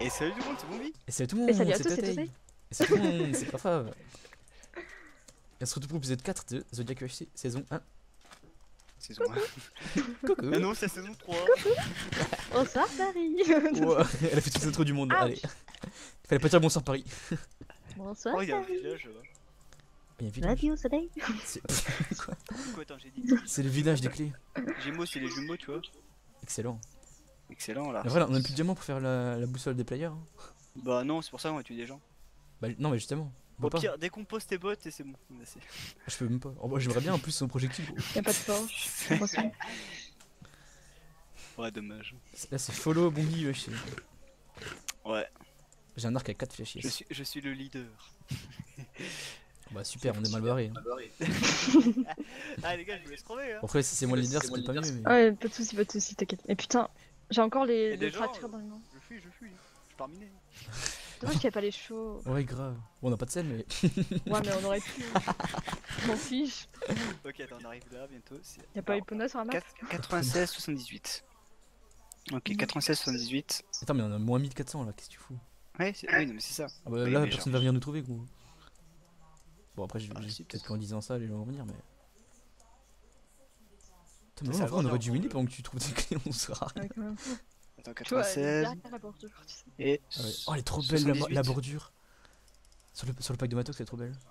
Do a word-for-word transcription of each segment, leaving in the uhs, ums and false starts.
Et salut tout le monde, c'est Bombi. Et salut tout le monde, Et salut à c'est tous, c'est Tatei. Tatei. Et salut tout le monde, c'est Fafa. Et on se retrouve pour l'épisode quatre de Zodiac U H C, saison un. Saison un. Coucou. Ah non, c'est la saison trois. Bonsoir Paris. Wow, elle a fait toute l'intro du monde, Ouch. allez. Il fallait pas dire bonsoir Paris. Bonsoir Oh, il y a un Paris. village là. Il y a un village. Radio Soleil. C'est Quoi, attends, j'ai dit. c'est le village des clés. Gémeaux, c'est les jumeaux, tu vois. Excellent. Excellent là. Mais voilà, on a plus de diamants pour faire la, la boussole des players. hein. Bah non, c'est pour ça qu'on va tuer des gens. Bah non, mais justement. On Au peut pas. pire, décompose tes bottes et c'est bon. on a assez. Je peux même pas. Oh, bah, j'aimerais bien en plus son projectile. gros. Y'a pas de forge. Attention. Ouais, dommage. Là, c'est follow Bombi U H C. Ouais, J'ai un arc à quatre flèches. je suis, je suis le leader. Bah super, on est mal barré. Hein. Ah les gars, je vous laisse crever hein. Bon, après, si c'est moi le leader, c'est peut-être pas mieux. Mais... Ouais, pas de soucis, pas de soucis, t'inquiète. Et putain, j'ai encore les, Et des les gens, fractures euh, dans les mains. Je fuis, je fuis. Je pars miner. Dommage qu'il y a pas les chevaux. Ouais, grave. Bon, on a pas de scène, mais. Ouais, mais on aurait pu. Je m'en fiche. Ok, attends, on arrive là bientôt. Y'a pas Epona sur la map. quatre-vingt-seize soixante-dix-huit. Ok, quatre-vingt-seize soixante-dix-huit. Attends, mais on a moins mille quatre cents là, qu'est-ce que tu fous? Ouais, c'est... oui, non, mais c'est ça. Ah bah Oui, là, mais personne genre- va venir nous trouver, gros. Bon, après, je Ah, je- si, peut-être peut-être. qu'en disant ça, les gens vont venir, mais. Putain, mais Ça ouais, en va vrai, on venir, aurait dû on miner va- pendant que tu trouves tes clés, on sera rien. Ouais, quand même. Attends, Tu vois, elle est quatre-vingt-seize derrière la bordure, tu sais. et. Ah ouais. Oh, elle est trop belle la, soixante-dix-huit. la bordure. Sur le, sur le pack de matos, c'est trop belle.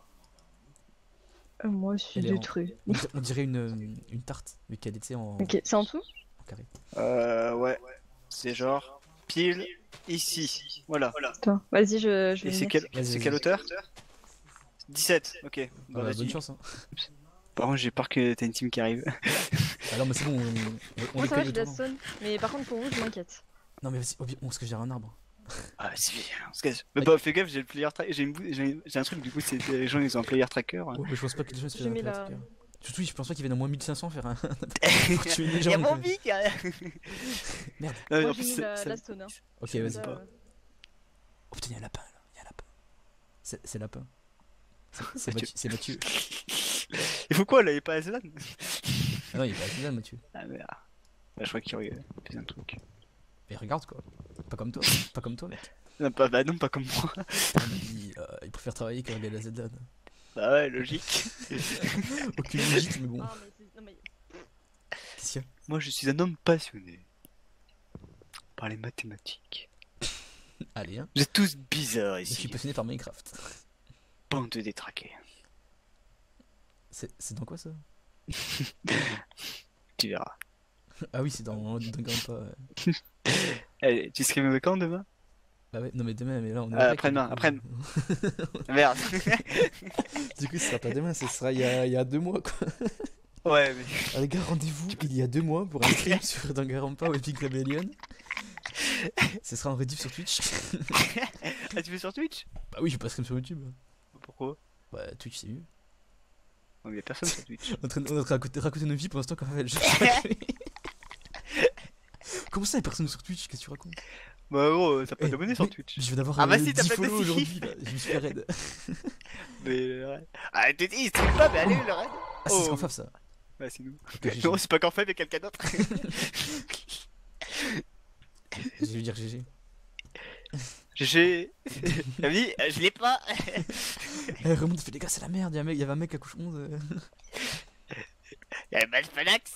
Euh, moi, je suis Elle est en- détruit. On, dir- on dirait une, une tarte, vu qu'elle était en, Ok, c'est en dessous. en carré. Euh, ouais. C'est genre pile ici. Voilà. Attends, vas-y, je, je vais Et c'est venir. quelle, Vas-y, c'est vas-y. quelle hauteur dix-sept. Ok. Ah Bah, bah, vas-y. bonne chance, hein. Par contre, j'ai peur que t'aies une team qui arrive. Ah non, mais c'est bon, on, on, on Moi, les ça va, colle j'ai le de la tournant. zone. Mais par contre, pour vous, je m'inquiète. Non, mais vas-y, oh, on se cache derrière un arbre. Ah, c'est bien. on se cache. Mais bah, fais gaffe, j'ai le player tracker. J'ai, une... bou- j'ai... j'ai un truc, du coup, c'est les gens, ils ont un player tracker. Ouais, mais je pense pas que les gens se J'ai fassent un mis peu la- la... Surtout, je pense pas qu'ils viennent à moins mille cinq cents faire un. Pour tuer les gens. Y'a donc, mon euh, pic hein. Merde. Non, mais Moi, en j'ai plus, mis ça- la, ça- la stone. Hein. Ok, Ça me vas-y. dit Ça, pas. euh, Oh putain, y'a un lapin là, y'a un lapin. C'est c'est lapin. C'est- C'est Mathieu. Mathieu. C'est Mathieu. Il faut quoi là? Il est pas Aslan? Ah non, il est pas Aslan, Mathieu. Ah merde. Bah, je crois qu'il regarde. C'est un truc. Mais regarde quoi. Pas comme toi. Pas comme toi, mec. Non, pas, bah non, pas comme moi. Ah, mais il, euh, il préfère travailler qu'à regarder la Z-Lan. Bah ouais, logique. Aucune logique, mais bon. Ah, mais c'est- non, mais- Qu'est-ce qu'il y a? Moi, je suis un homme passionné par les mathématiques. Allez, hein. Vous êtes tous bizarres Je suis ici. passionné par Minecraft. Bande de détraqués. C'est c'est dans quoi ça? Tu verras. Ah oui, c'est dans, dans Grandpa. Ouais. Allez, tu serais mauvais quand demain? Bah ouais, non mais demain, mais là on est. Euh, au rec, après-demain, du coup. après-demain. Merde. Du coup, ce sera pas demain, ce sera il y a, il y a deux mois quoi. Ouais, mais. Ah, les gars, rendez-vous il y a deux mois pour un stream sur Danganronpa ou Epic Rebellion. Ce sera en rediff sur Twitch. Ah, tu fais sur Twitch? Bah oui, je passe comme sur YouTube. Pourquoi? Bah Twitch c'est mieux. Non, mais y a personne sur Twitch. On est en train de- on est en train de raconter, raconter nos vies pour l'instant quand même. Je... Comment ça, il y a personne sur Twitch? Qu'est-ce que tu racontes? Bah, gros, t'as pas Eh, d'abonnés sur mais Twitch. Je viens d'avoir Ah bah euh, si, t'as dix pas de follow défi. aujourd'hui là. Je me suis fait raid. Mais. Ouais. Ah, t'es dit, il stream pas, mais allez, le raid. Ah, c'est Oh. Scanfaf ça. Ouais, c'est nous. Ok, G G. Non, c'est pas qu'en fait, mais quelqu'un d'autre. Je vais dire G G. J'ai. Elle me dit, euh, je l'ai pas. Eh, remonte, fait les gars, c'est la merde. Il y, a un mec- il y avait un mec à couche onze. euh. Y'a Malfanax.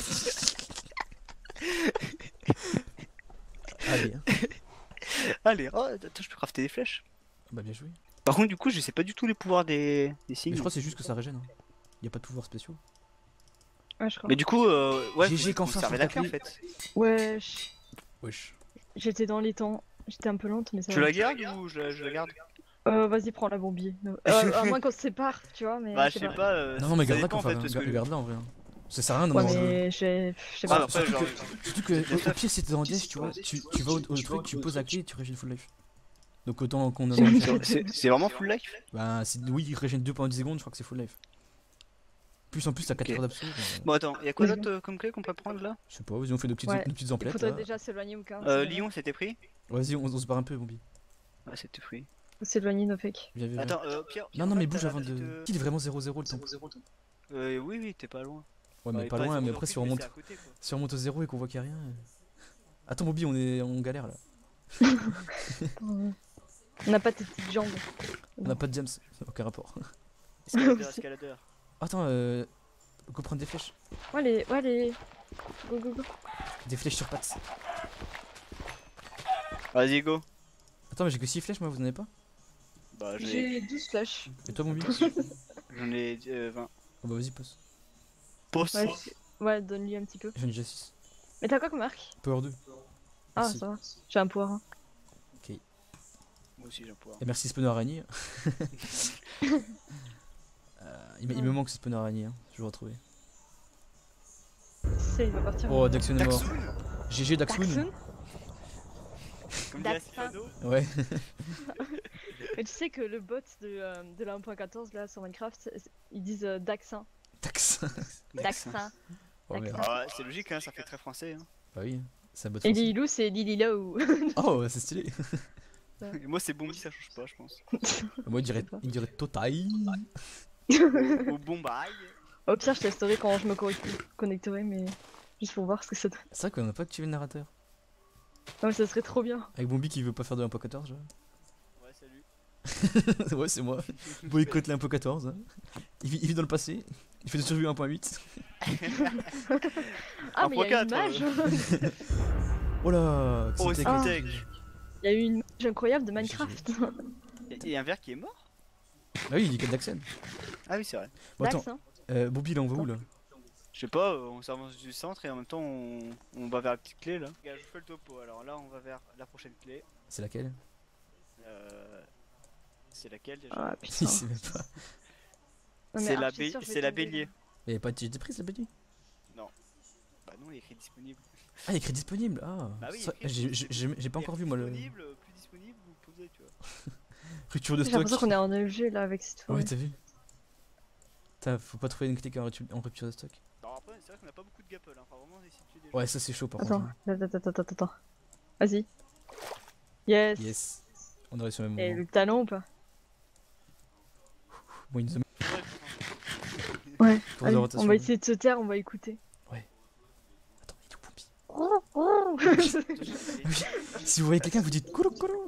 Allez, hein. Allez, oh, attends, je peux crafter des flèches. Bah bien joué. Par contre, du coup, je sais pas du tout les pouvoirs des, des signes. Mais je crois que c'est juste que ça régène. Hein. Il y a pas de pouvoir spéciaux. Ouais, je crois. Mais du coup, euh, ouais, G G faut qu'enfin, conserver faut la clé en taper. fait. Wesh. Wesh. J'étais dans les temps. J'étais un peu lente, mais ça Tu va. la gardes ou je la, je la garde? Euh, vas-y, prends la bombie. Euh, à moins qu'on se sépare, tu vois, mais. Bah, je sais pas. euh, Non, non, mais ça garde-la dépend, quand en fait, enfin. parce Garde- que. Garde-la en vrai. hein. Ça sert à rien d'en Ouais, avoir un. mais j'ai. Je sais Ah, pas. après, surtout genre. que, surtout que au, au pire, si t'es dans Dice, tu vois, tu, tu vas au, au truc, tu poses la clé et tu régènes full life. Donc autant qu'on en C'est- C'est c'est vraiment full life? Bah, si, oui, il régène deux pendant dix secondes, je crois que c'est full life. Plus en plus, t'as quatre Ok. heures d'absolu. euh, Bon, attends, y'a quoi Vas-y. d'autre euh, comme clé qu'on peut prendre là? Je sais pas, vas-y, on fait nos petites, Ouais. nos petites Il emplettes. faudrait là. déjà s'éloigner au cas où. Euh, c'est- Lyon, c'était pris? Vas-y, on, on se barre un peu, Bombi. Ouais, c'était pris. Faut s'éloigner nos fakes. Viens, viens, viens. Attends, euh, Pierre. Non, non, mais Pierre, bouge t'as avant la de. petite, Il est vraiment zéro zéro le temps. Euh, oui, oui, t'es pas loin. Ouais, mais Ouais, pas loin, mais zéro après, zéro si on pile, mais remonte, c'est à côté, quoi. si on remonte au zéro et qu'on voit qu'il y a rien. euh. Attends, Bobby, on est en galère là. On n'a pas tes petites jambes. On n'a pas de James, aucun rapport. Escaladeur, escaladeur. Attends, euh. Go prendre des flèches. Ouais, les. Ouais, les. Go, go, go. Des flèches sur pattes. Vas-y, go. Attends, mais j'ai que six flèches, moi, vous en avez pas? Bah, j'en ai, J'ai douze flèches. Et toi, mon but? j'en ai euh, vingt. Oh bah vas-y, passe. Post. Ouais, c'est- ouais donne-lui un petit peu. J'en ai déjà six. Mais t'as quoi comme arc? Power deux. Ah, Merci. ça va. J'ai un pouvoir. Moi aussi, j'en pouvoir. Et merci Spawner Araignée. euh, il, me- il me manque ce Spawner Araignée, hein. je vais le retrouver. C'est, il va partir. Oh, Daxun est mort. Daxun. G G Daxun. Daxun. Comme dirait Daxun. Cyrano. Ouais. Mais tu sais que le bot de, euh, de la un point quatorze là sur Minecraft, c'est- c'est- ils disent euh, Daxin. Daxun. Daxin. Oh merde. Ah, ouais, c'est logique, hein, ça fait très français. Hein. Bah oui, c'est un bot Et français. Lilou, c'est Lililou. Oh, c'est stylé. Et moi, c'est Bombi, ça change pas, je pense. Moi, il dirait, il dirait Totai. Au, au Bombay. Au pire, je testerai quand je me co- connecterai, mais juste pour voir ce que ça donne. C'est vrai qu'on a pas activé le narrateur. Non, mais ça serait trop bien. Avec Bombi qui veut pas faire de un point quatorze. Ouais, salut. Ouais, c'est moi. Boycott les un point quatorze. Hein. Il, vit, il vit dans le passé. Il fait des survie un point huit. Ah, mais il y a une un point mage. quatre, Oh là. Oh, c'était- c'est Ah. tech. Il y a eu une mage incroyable de Minecraft. Il y a un verre qui est mort. Ah oui, il dit que Daxen. Ah oui, c'est vrai. Bon, attends, Dax, hein. euh, Bobby, là, on va où là? Je sais pas, euh, on s'avance du centre et en même temps on, on va vers la petite clé là. Je vous fais le topo, alors là on va vers la prochaine clé. C'est laquelle? Euh... C'est laquelle déjà? Ah, Il putain. sait même pas. Non, mais C'est la, Archie, bé- sûr, je vais c'est la tomber, bélier. là. Il y avait pas de G prise la Bobby? Bah non, il est écrit disponible. Ah, il y a écrit disponible. Ah, Bah oui, ça- écrit j'ai j'ai- j'ai- j'ai pas encore vu moi le. Disponible, plus disponible, vous posez, tu vois. Rupture de J'ai stock. l'impression qu'on est en E G là avec cette Ouais, forêt. t'as vu? T'as- Faut pas trouver une clé qui est en rupture, en rupture de stock. Alors après, c'est vrai qu'on a pas beaucoup de gapple, hein. Faut vraiment essayer de tuer des gens. Ouais, ça c'est chaud par Attends, contre. attends, attends, attends, attends. Vas-y. Yes. Yes. On aurait sur le même Et moment. le talon ou pas? Bon, il nous a mis Ouais. pour Allez, de on rotation. va essayer de se taire, on va écouter. Attends, il est où Bobby? Si vous voyez quelqu'un, vous dites koulou koulou.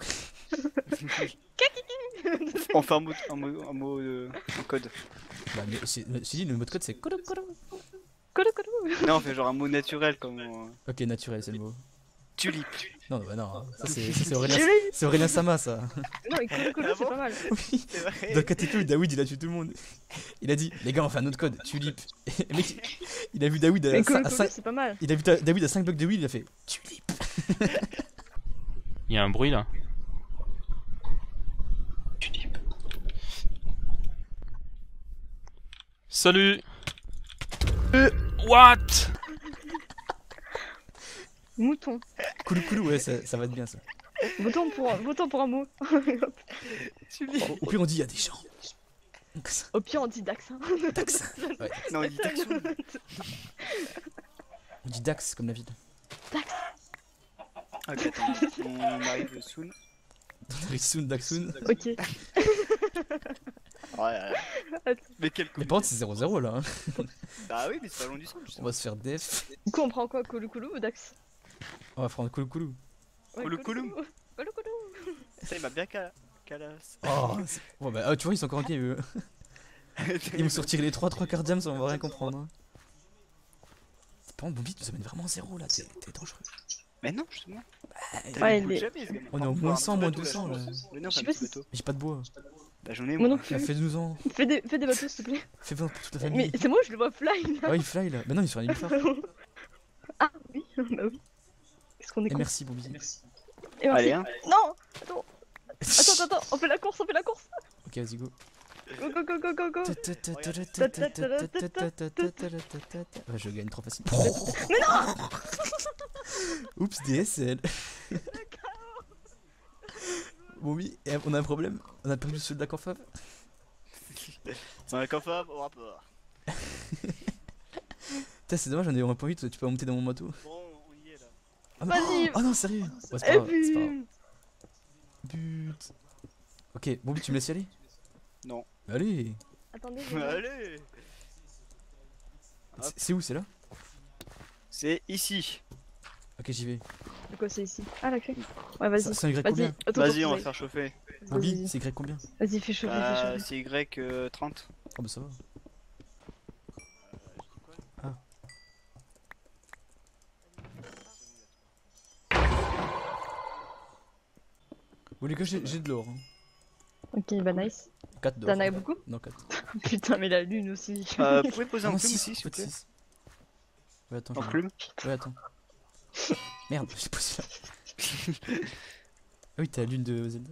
On fait un mot, un mot, un mot euh, en code. Bah, mais c'est c'est dit, le mot de code c'est koulou koulou. Colo colo. Non, on fait genre un mot naturel comme euh, Ok, naturel, c'est le mot. tulipe. Non, bah non, ça c'est ça, c'est Aurélien, Julie. c'est Aurélien Sama ça. Non, mais colo colo, Ah c'est bon pas mal. Oui. C'est vrai. Dans le K T P, Daoud il a tué tout le monde. Il a dit, les gars, on fait un autre code, tulipe. Et le mec, il a vu Daoud à, Mais colo cin- à colo, cinq- c'est pas mal. il a vu ta- Daoud à cinq blocs de Will, il a fait tulipe. Il y a un bruit là. Salut. Euh, what? Mouton. Koulou koulou, ouais, ça, ça va être bien ça. Votons pour, votons pour un mot. Au, au pire, on dit, il y a des gens. Donc, ça, Au pire, on dit Dax. Hein. Dax. Ouais, Non, il dit Daxun. on dit Dax comme la ville. Dax. Ok, attends, on arrive soon. Rixun, Daxun. Ok. Ouais, ouais. Attends. Mais quel Mais par contre, c'est zéro zéro là. Hein. Bah oui, mais c'est pas loin du centre On justement. va se faire def. Du coup, on prend quoi? Colo colo ou Dax? On va prendre koulou koulou. Ouais, Colo colo. Colo colo. Ça, il m'a bien cala... calasse. Oh, c'est- bon, bah, ah, tu vois, ils sont encore inquiets eux. Ils vont sortir les trois trois quarts diams, on va rien comprendre. Hein. C'est pas bon, Bobby, tu nous amènes vraiment à zéro là, t'es t'es dangereux. Mais non, justement. Ouais, Il les- jamais, ce gamin. On est en Enfin, moins un cent, petit moins bateau, deux cents, je là. pense. Venez, on Je fait sais un pas petit si- bateau. J'ai pas de bois. Bah j'en ai Moi moi. non Ah, plus. fais-nous en. Fais des, fais des bateaux, s'il te plaît. Fais pour toute la Mais famille. c'est moi, je le vois fly là. Ah, il fly là. Bah non, il est sur un nénuphar. Ah oui, bah oui. Qu'est-ce qu'on est Et con. merci, Bobby. Et merci. Allez, hein. Non. Attends, attends, attends, on fait la course, on fait la course. Ok, vas-y, go. Go go go go go go. Ouais, je gagne trop facile. Mais non. Oups, D S L. Bobby, eh, on a un problème. On a perdu le soldat confab. C'est un confab au rapport. Putain, c'est dommage, j'en ai eu un point huit. Tu peux monter dans mon moto. Bon, on y est là. Ah non, Vas-y. oh non, sérieux. Ouais, c'est Et pas grave, c'est pas grave. puis. But. Ok, Bobby, tu me laisses y aller? Non. Allez. Attendez. je vais- Allez. C'est c'est où, c'est là? C'est ici. Ok, j'y vais. De quoi c'est ici? Ah, la clé. Ouais, vas-y. Ça- C'est un Y Vas-y, combien? attends, Vas-y, attends, on va se faire chauffer. Bobby, Vas-y, c'est Y combien? vas-y, fais chauffer, fais Euh, chauffer. c'est Y euh, trente. Oh bah ça va. Ah. Bon les gars, j'ai j'ai de l'or. Hein. Ok, bah nice. quatre d'or. T'en as beaucoup? Non, quatre. Putain, mais la lune aussi. Euh, vous pouvez poser Ah un non, plume six, ici, s'il vous plaît. six. Ouais, attends, En je- plume. Ouais, attends. Merde, j'ai posé là. Ah oui, t'as la lune de Zelda.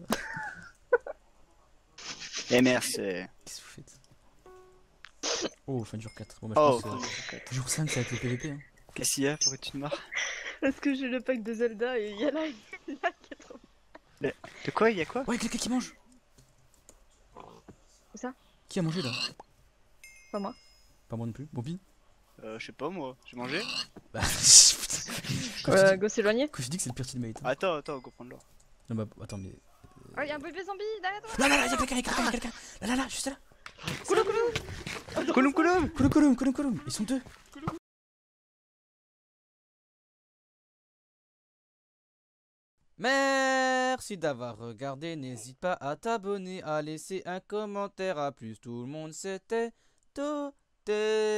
Et merci. Qu'est-ce que vous faites? Oh, fin de jour quatre. Bon bah je Oh, pense que jour cinq ça va être le P V P. Hein. qu'est-ce qu'il y a? Pourquoi tu te marres? Est-ce que j'ai le pack de Zelda et il y a là, il y a quatre. De quoi? Il y a quoi? Ouais, quelqu'un qui mange. Où ça? Qui a mangé là? Pas moi. Pas moi non plus. Bobby? Euh, je sais pas moi. J'ai mangé? Bah, putain. Quand je Euh, dis- go s'éloigner. quand je dis que c'est le pire teammate. Hein. Attends, attends, on va prendre l'or. Non, bah, attends, mais. Oh, y'a un bébé zombie derrière toi. Là, là, là, y'a quelqu'un, y'a quelqu'un, y'a quelqu'un. Là, là, là, juste là. Coulou, coulou. Colum, colum! Colum, colum, colum, colum. Ils sont deux. Merci d'avoir regardé. N'hésite pas à t'abonner, à laisser un commentaire. À plus, tout le monde, c'était Totem.